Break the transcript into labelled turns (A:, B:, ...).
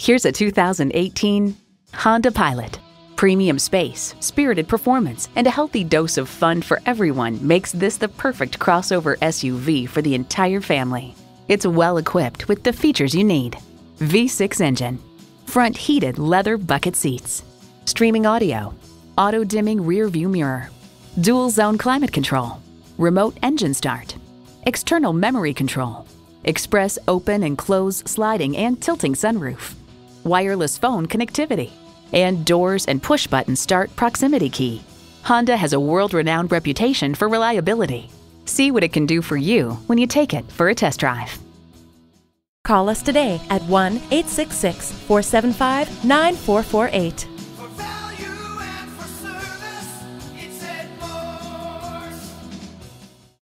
A: Here's a 2018 Honda Pilot. Premium space, spirited performance, and a healthy dose of fun for everyone makes this the perfect crossover SUV for the entire family. It's well equipped with the features you need. V6 engine, front heated leather bucket seats, streaming audio, auto-dimming rear view mirror, dual zone climate control, remote engine start, external memory control, express open and close sliding and tilting sunroof, wireless phone connectivity, and doors and push-button start proximity key. Honda has a world-renowned reputation for reliability. See what it can do for you when you take it for a test drive.
B: Call us today at 1-866-475-9448.